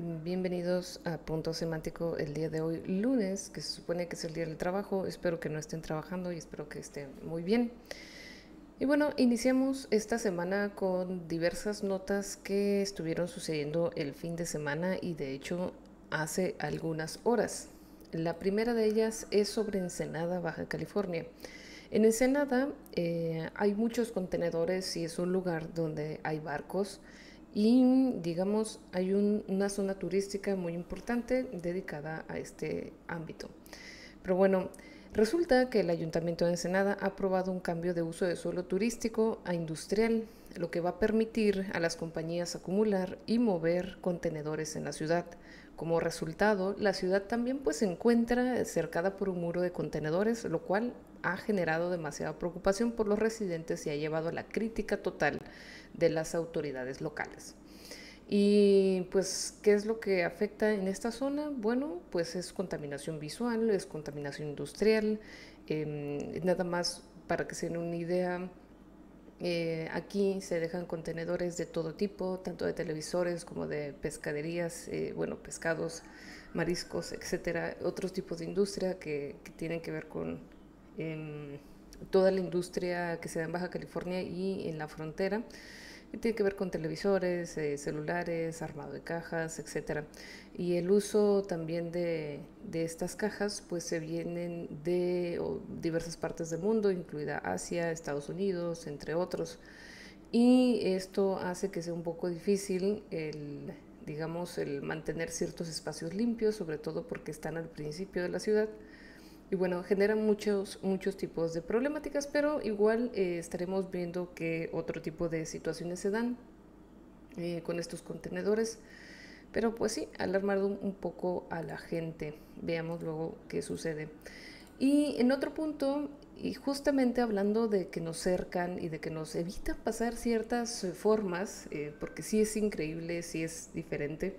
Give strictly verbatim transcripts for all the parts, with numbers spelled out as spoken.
Bienvenidos a Punto Semántico el día de hoy, lunes, que se supone que es el día del trabajo. Espero que no estén trabajando y espero que estén muy bien. Y bueno, iniciamos esta semana con diversas notas que estuvieron sucediendo el fin de semana y de hecho hace algunas horas. La primera de ellas es sobre Ensenada, Baja California. En Ensenada eh, hay muchos contenedores y es un lugar donde hay barcos y digamos hay un, una zona turística muy importante dedicada a este ámbito. Pero bueno, resulta que el Ayuntamiento de Ensenada ha aprobado un cambio de uso de suelo turístico a industrial, lo que va a permitir a las compañías acumular y mover contenedores en la ciudad. Como resultado, la ciudad también pues se encuentra cercada por un muro de contenedores, lo cual ha generado demasiada preocupación por los residentes y ha llevado a la crítica total de las autoridades locales. Y pues, ¿qué es lo que afecta en esta zona? Bueno, pues es contaminación visual, es contaminación industrial. Eh, nada más para que se den una idea, eh, aquí se dejan contenedores de todo tipo, tanto de televisores como de pescaderías, eh, bueno, pescados, mariscos, etcétera. Otros tipos de industria que, que tienen que ver con eh, toda la industria que se da en Baja California y en la frontera, que tiene que ver con televisores, eh, celulares, armado de cajas, etcétera. Y el uso también de, de estas cajas, pues se vienen de o, diversas partes del mundo, incluida Asia, Estados Unidos, entre otros. Y esto hace que sea un poco difícil el, digamos, el mantener ciertos espacios limpios, sobre todo porque están al principio de la ciudad. Y bueno, generan muchos, muchos tipos de problemáticas, pero igual eh, estaremos viendo que otro tipo de situaciones se dan eh, con estos contenedores. Pero pues sí, ha alarmado un poco a la gente. Veamos luego qué sucede. Y en otro punto, y justamente hablando de que nos cercan y de que nos evitan pasar ciertas eh, formas, eh, porque sí es increíble, sí es diferente.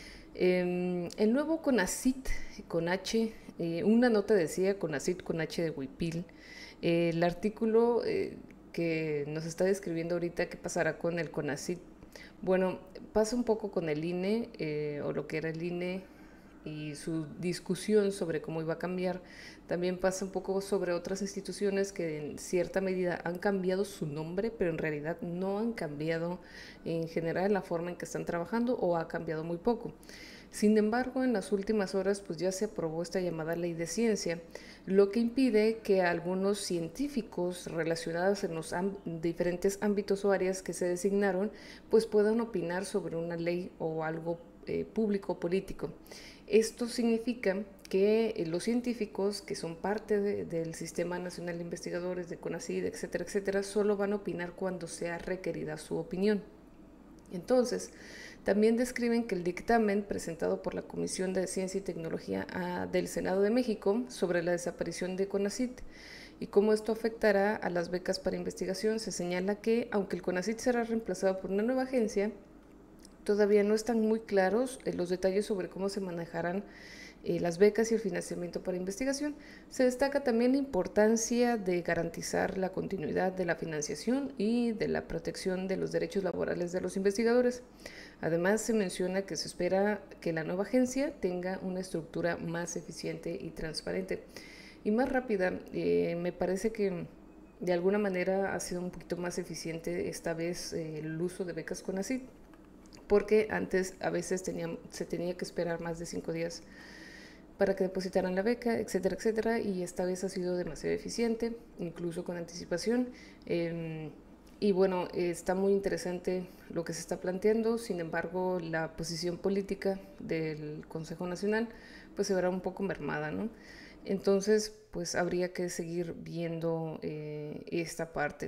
Eh, el nuevo CONACYT, con H, eh, una nota decía CONACYT con H de Huipil. Eh, el artículo eh, que nos está describiendo ahorita qué pasará con el CONACYT. Bueno, pasa un poco con el I N E, eh, o lo que era el I N E, y su discusión sobre cómo iba a cambiar. También pasa un poco sobre otras instituciones que en cierta medida han cambiado su nombre, pero en realidad no han cambiado en general la forma en que están trabajando o ha cambiado muy poco. Sin embargo, en las últimas horas pues ya se aprobó esta llamada ley de ciencia, lo que impide que algunos científicos relacionados en los diferentes ámbitos o áreas que se designaron pues puedan opinar sobre una ley o algo eh, público o político. Esto significa que eh, los científicos que son parte de, del Sistema Nacional de Investigadores, de CONACYT, etcétera, etcétera, solo van a opinar cuando sea requerida su opinión. Entonces, también describen que el dictamen presentado por la Comisión de Ciencia y Tecnología a, del Senado de México sobre la desaparición de CONACYT y cómo esto afectará a las becas para investigación, se señala que, aunque el CONACYT será reemplazado por una nueva agencia, todavía no están muy claros eh, los detalles sobre cómo se manejarán eh, las becas y el financiamiento para investigación. Se destaca también la importancia de garantizar la continuidad de la financiación y de la protección de los derechos laborales de los investigadores. Además, se menciona que se espera que la nueva agencia tenga una estructura más eficiente y transparente y más rápida. Eh, me parece que de alguna manera ha sido un poquito más eficiente esta vez eh, el uso de becas CONACYT, porque antes a veces tenía, se tenía que esperar más de cinco días para que depositaran la beca, etcétera, etcétera, y esta vez ha sido demasiado eficiente, incluso con anticipación. Eh, y bueno, está muy interesante lo que se está planteando, sin embargo, la posición política del Consejo Nacional pues se verá un poco mermada, ¿no? Entonces, pues habría que seguir viendo eh, esta parte.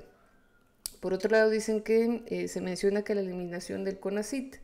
Por otro lado, dicen que eh, se menciona que la eliminación del CONACYT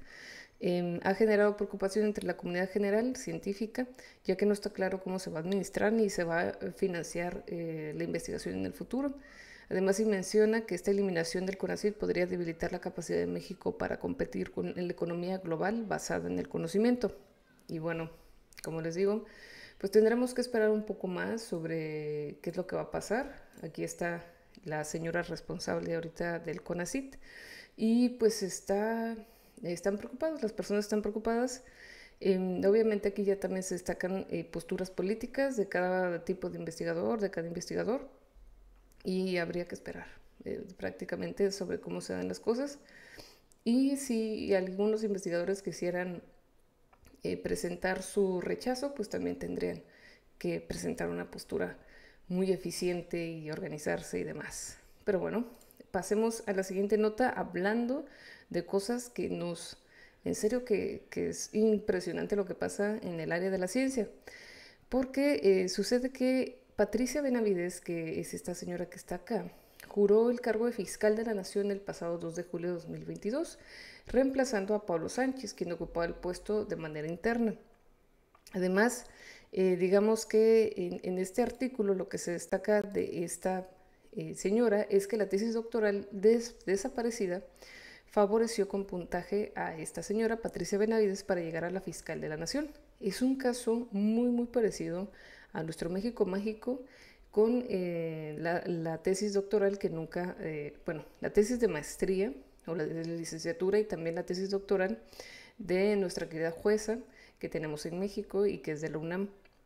eh, ha generado preocupación entre la comunidad general científica, ya que no está claro cómo se va a administrar ni se va a financiar eh, la investigación en el futuro. Además, se menciona que esta eliminación del CONACYT podría debilitar la capacidad de México para competir con, en la economía global basada en el conocimiento. Y bueno, como les digo, pues tendremos que esperar un poco más sobre qué es lo que va a pasar. Aquí está la señora responsable ahorita del CONACYT y pues está, están preocupados, las personas están preocupadas. Eh, obviamente aquí ya también se destacan eh, posturas políticas de cada tipo de investigador, de cada investigador, y habría que esperar eh, prácticamente sobre cómo se dan las cosas. Y si algunos investigadores quisieran eh, presentar su rechazo, pues también tendrían que presentar una postura muy eficiente y organizarse y demás. Pero bueno, pasemos a la siguiente nota hablando de cosas que nos... En serio que, que es impresionante lo que pasa en el área de la ciencia, porque eh, sucede que Patricia Benavides, que es esta señora que está acá, juró el cargo de fiscal de la Nación el pasado dos de julio de dos mil veintidós, reemplazando a Pablo Sánchez, quien ocupaba el puesto de manera interna. Además, eh, digamos que en, en, este artículo lo que se destaca de esta eh, señora es que la tesis doctoral des desaparecida favoreció con puntaje a esta señora, Patricia Benavides, para llegar a la fiscal de la Nación. Es un caso muy, muy parecido a nuestro México Mágico, con eh, la, la, tesis doctoral que nunca, eh, bueno, la tesis de maestría o la de licenciatura y también la tesis doctoral de nuestra querida jueza que tenemos en México y que es de la UNAM.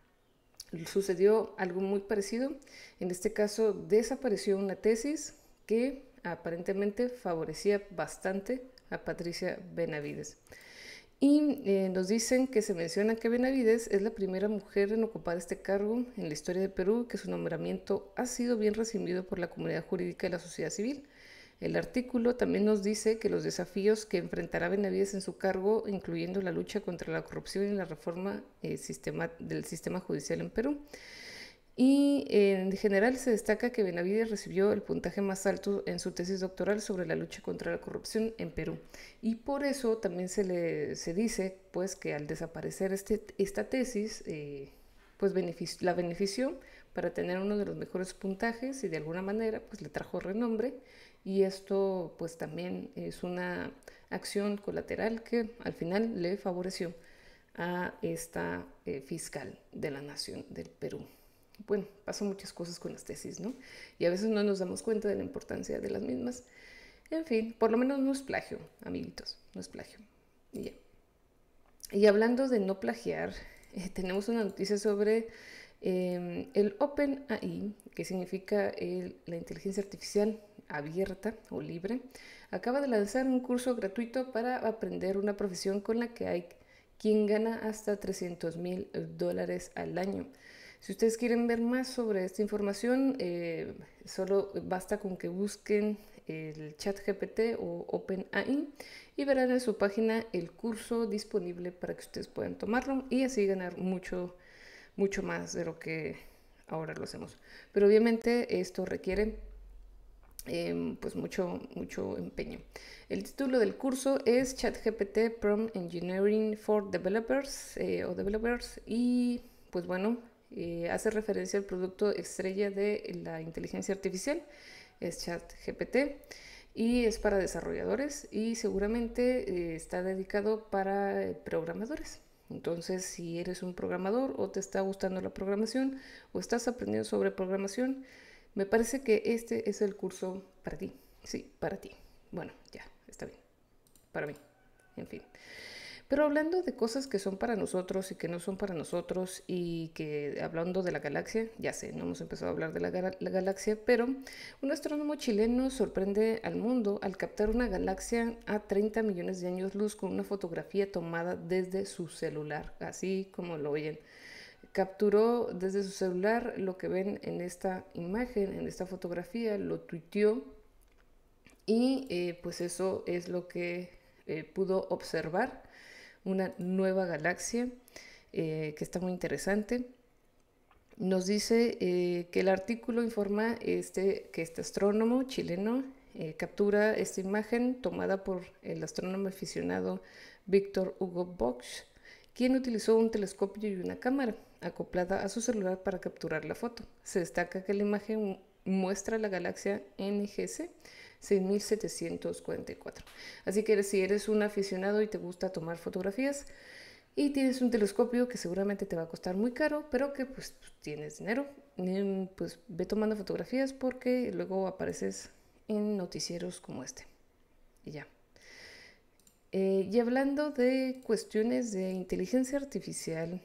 Sucedió algo muy parecido. En este caso desapareció una tesis que aparentemente favorecía bastante a Patricia Benavides. Y eh, nos dicen que se menciona que Benavides es la primera mujer en ocupar este cargo en la historia de Perú, que su nombramiento ha sido bien recibido por la comunidad jurídica y la sociedad civil. El artículo también nos dice que los desafíos que enfrentará Benavides en su cargo, incluyendo la lucha contra la corrupción y la reforma eh, sistema, del sistema judicial en Perú. Y en general se destaca que Benavides recibió el puntaje más alto en su tesis doctoral sobre la lucha contra la corrupción en Perú. Y por eso también se, le, se dice pues, que al desaparecer este, esta tesis, eh, pues beneficio, la benefició para tener uno de los mejores puntajes y de alguna manera pues, le trajo renombre. Y esto pues también es una acción colateral que al final le favoreció a esta eh, fiscal de la Nación del Perú. Bueno, pasan muchas cosas con las tesis, ¿no? Y a veces no nos damos cuenta de la importancia de las mismas. En fin, por lo menos no es plagio, amiguitos, no es plagio. Y ya. Y hablando de no plagiar, eh, tenemos una noticia sobre eh, el OpenAI, que significa el, la inteligencia artificial abierta o libre. Acaba de lanzar un curso gratuito para aprender una profesión con la que hay quien gana hasta trescientos mil dólares al año. Si ustedes quieren ver más sobre esta información, eh, solo basta con que busquen el ChatGPT o OpenAI y verán en su página el curso disponible para que ustedes puedan tomarlo y así ganar mucho, mucho más de lo que ahora lo hacemos. Pero obviamente esto requiere eh, pues mucho, mucho empeño. El título del curso es ChatGPT Prompt Engineering for Developers eh, o Developers y pues bueno, Eh, hace referencia al producto estrella de la inteligencia artificial, es ChatGPT, y es para desarrolladores y seguramente eh, está dedicado para eh, programadores. Entonces, si eres un programador o te está gustando la programación o estás aprendiendo sobre programación, me parece que este es el curso para ti. Sí, para ti. Bueno, ya, está bien. Para mí, en fin. Pero hablando de cosas que son para nosotros y que no son para nosotros y que hablando de la galaxia, ya sé, no hemos empezado a hablar de la, la galaxia, pero un astrónomo chileno sorprende al mundo al captar una galaxia a treinta millones de años luz con una fotografía tomada desde su celular, así como lo oyen. Capturó desde su celular lo que ven en esta imagen, en esta fotografía, lo tuiteó y eh, pues eso es lo que eh, pudo observar. Una nueva galaxia eh, que está muy interesante. Nos dice eh, que el artículo informa este, que este astrónomo chileno eh, captura esta imagen tomada por el astrónomo aficionado Víctor Hugo Bosch, quien utilizó un telescopio y una cámara acoplada a su celular para capturar la foto. Se destaca que la imagen muestra la galaxia N G C seis mil setecientos cuarenta y cuatro. Así que si eres un aficionado y te gusta tomar fotografías y tienes un telescopio que seguramente te va a costar muy caro, pero que pues tienes dinero, pues ve tomando fotografías porque luego apareces en noticieros como este. Y ya. Eh, y hablando de cuestiones de inteligencia artificial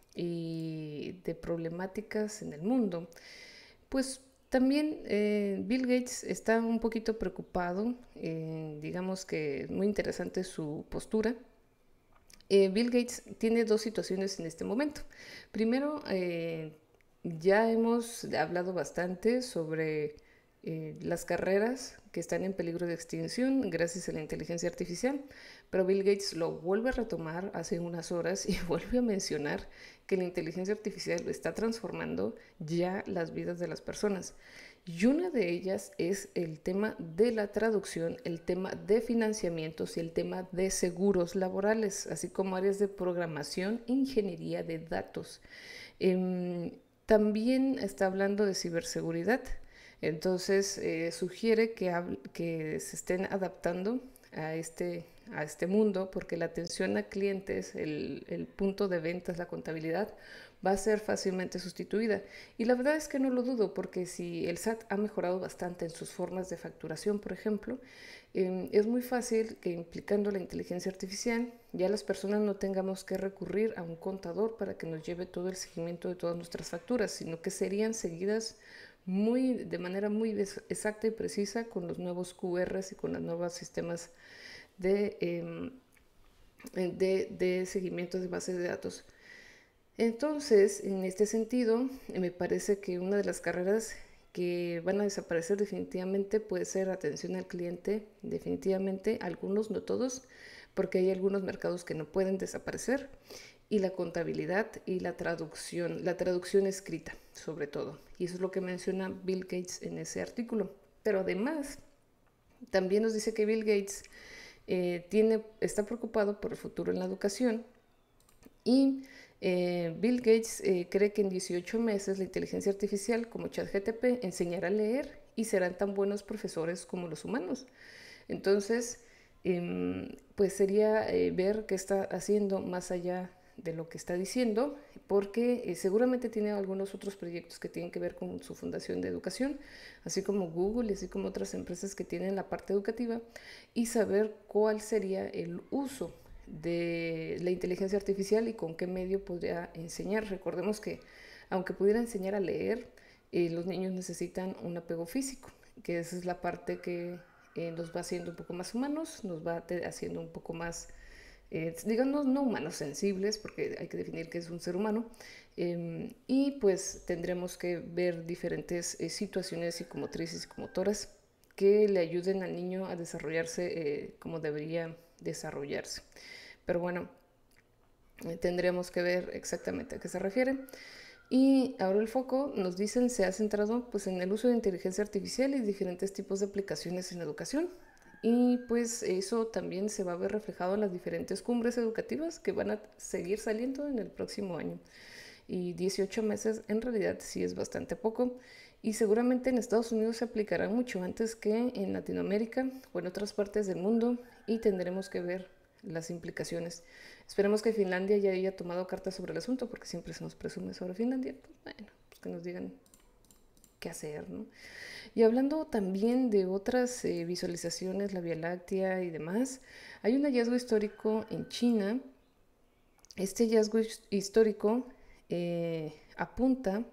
y de problemáticas en el mundo, pues también eh, Bill Gates está un poquito preocupado, eh, digamos que es muy interesante su postura. Eh, Bill Gates tiene dos situaciones en este momento. Primero, eh, ya hemos hablado bastante sobre eh, las carreras que están en peligro de extinción gracias a la inteligencia artificial, pero Bill Gates lo vuelve a retomar hace unas horas y vuelve a mencionar que la inteligencia artificial está transformando ya las vidas de las personas. Y una de ellas es el tema de la traducción, el tema de financiamientos y el tema de seguros laborales, así como áreas de programación e ingeniería de datos. Eh, también está hablando de ciberseguridad, entonces eh, sugiere que, que se estén adaptando a este, a este mundo, porque la atención a clientes, el, el punto de ventas, la contabilidad, va a ser fácilmente sustituida. Y la verdad es que no lo dudo, porque si el S A T ha mejorado bastante en sus formas de facturación, por ejemplo, eh, es muy fácil que implicando la inteligencia artificial ya las personas no tengamos que recurrir a un contador para que nos lleve todo el seguimiento de todas nuestras facturas, sino que serían seguidas muy, de manera muy exacta y precisa con los nuevos Q Rs y con los nuevos sistemas de, eh, de, de seguimiento de bases de datos. Entonces, en este sentido, me parece que una de las carreras que van a desaparecer definitivamente puede ser atención al cliente, definitivamente, algunos, no todos, porque hay algunos mercados que no pueden desaparecer, y la contabilidad y la traducción, la traducción escrita, sobre todo. Y eso es lo que menciona Bill Gates en ese artículo. Pero además, también nos dice que Bill Gates eh, tiene, está preocupado por el futuro en la educación y eh, Bill Gates eh, cree que en dieciocho meses la inteligencia artificial como ChatGPT enseñará a leer y serán tan buenos profesores como los humanos. Entonces, eh, pues sería eh, ver qué está haciendo más allá de lo que está diciendo, porque eh, seguramente tiene algunos otros proyectos que tienen que ver con su fundación de educación, así como Google y así como otras empresas que tienen la parte educativa, y saber cuál sería el uso de la inteligencia artificial y con qué medio podría enseñar. Recordemos que aunque pudiera enseñar a leer, eh, los niños necesitan un apego físico, que esa es la parte que eh, nos va haciendo un poco más humanos, nos va haciendo un poco más, eh, digamos, no humanos sensibles, porque hay que definir qué es un ser humano, eh, y pues tendremos que ver diferentes eh, situaciones psicomotrices y psicomotoras que le ayuden al niño a desarrollarse eh, como debería desarrollarse. Pero bueno, eh, tendremos que ver exactamente a qué se refiere. Y ahora el foco, nos dicen, se ha centrado pues, en el uso de inteligencia artificial y diferentes tipos de aplicaciones en educación. Y pues eso también se va a ver reflejado en las diferentes cumbres educativas que van a seguir saliendo en el próximo año. Y dieciocho meses en realidad sí es bastante poco. Y seguramente en Estados Unidos se aplicará mucho antes que en Latinoamérica o en otras partes del mundo y tendremos que ver las implicaciones. Esperemos que Finlandia ya haya tomado cartas sobre el asunto, porque siempre se nos presume sobre Finlandia. Pues bueno, pues que nos digan qué hacer, ¿no? Y hablando también de otras eh, visualizaciones, la Vía Láctea y demás, hay un hallazgo histórico en China. Este hallazgo histórico eh, apunta,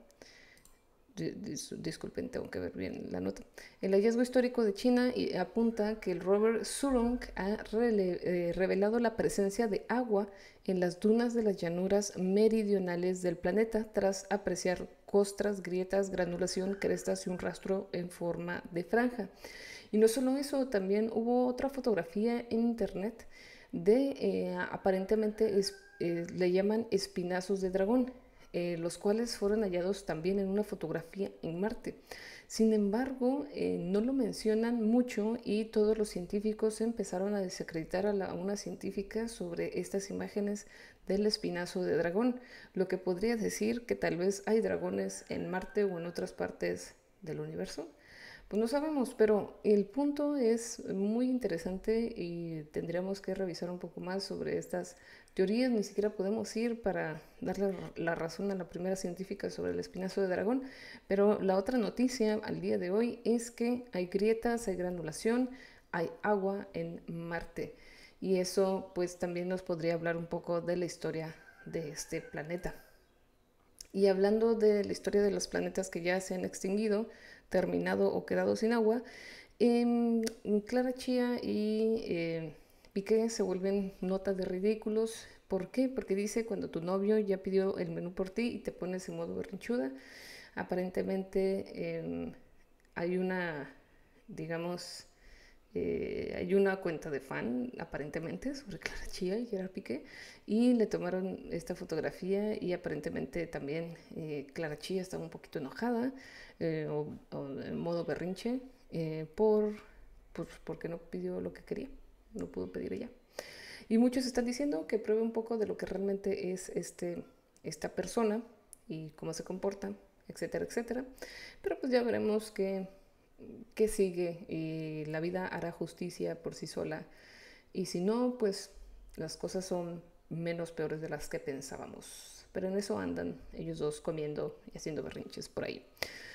disculpen, tengo que ver bien la nota. El hallazgo histórico de China apunta que el rover Zhurong ha eh, revelado la presencia de agua en las dunas de las llanuras meridionales del planeta tras apreciar costras, grietas, granulación, crestas y un rastro en forma de franja. Y no solo eso, también hubo otra fotografía en internet de eh, aparentemente es, eh, le llaman espinazos de dragón. Eh, los cuales fueron hallados también en una fotografía en Marte. Sin embargo, eh, no lo mencionan mucho y todos los científicos empezaron a desacreditar a, la, a una científica sobre estas imágenes del espinazo de dragón, lo que podría decir que tal vez hay dragones en Marte o en otras partes del universo. Pues no sabemos, pero el punto es muy interesante y tendríamos que revisar un poco más sobre estas teorías. Ni siquiera podemos ir para darle la razón a la primera científica sobre el espinazo de dragón, pero la otra noticia al día de hoy es que hay grietas, hay granulación, hay agua en Marte. y eso pues también nos podría hablar un poco de la historia de este planeta. Y hablando de la historia de los planetas que ya se han extinguido, terminado o quedado sin agua, eh, Clara Chía y eh, Piqué se vuelven nota de ridículos. ¿Por qué? Porque dice cuando tu novio ya pidió el menú por ti y te pones en modo berrinchuda, aparentemente eh, hay una, digamos, eh, hay una cuenta de fan, aparentemente, sobre Clara Chía y Gerard Piqué, y le tomaron esta fotografía y aparentemente también eh, Clara Chía estaba un poquito enojada eh, o, o, en modo berrinche eh, por, pues, porque no pidió lo que quería, no pudo pedir ella. Y muchos están diciendo que pruebe un poco de lo que realmente es este, esta persona y cómo se comporta, etcétera, etcétera. Pero pues ya veremos qué, qué sigue y la vida hará justicia por sí sola. Y si no, pues las cosas son menos peores de las que pensábamos. Pero en eso andan ellos dos comiendo y haciendo berrinches por ahí.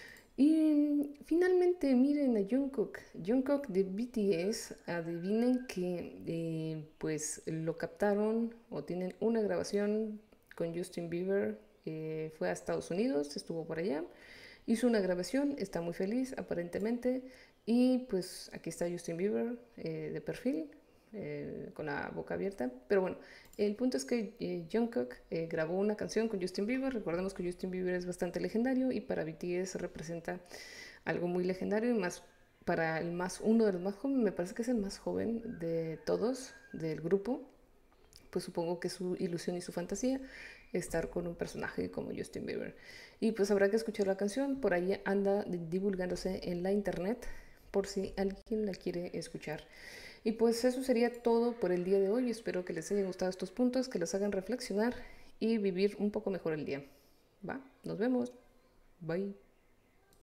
Y finalmente miren a Jungkook. Jungkook de B T S, adivinen que eh, pues lo captaron o tienen una grabación con Justin Bieber. Eh, fue a Estados Unidos, estuvo por allá, hizo una grabación, está muy feliz aparentemente. Y pues aquí está Justin Bieber eh, de perfil, eh, con la boca abierta. Pero bueno, el punto es que eh, Jungkook eh, grabó una canción con Justin Bieber. Recordemos que Justin Bieber es bastante legendario y para B T S representa algo muy legendario y más para el más uno de los más jóvenes, me parece que es el más joven de todos del grupo. Pues supongo que su ilusión y su fantasía estar con un personaje como Justin Bieber. Y pues habrá que escuchar la canción, por ahí anda divulgándose en la internet por si alguien la quiere escuchar. Y pues eso sería todo por el día de hoy. Espero que les hayan gustado estos puntos, que los hagan reflexionar y vivir un poco mejor el día. ¿Va? Nos vemos. Bye.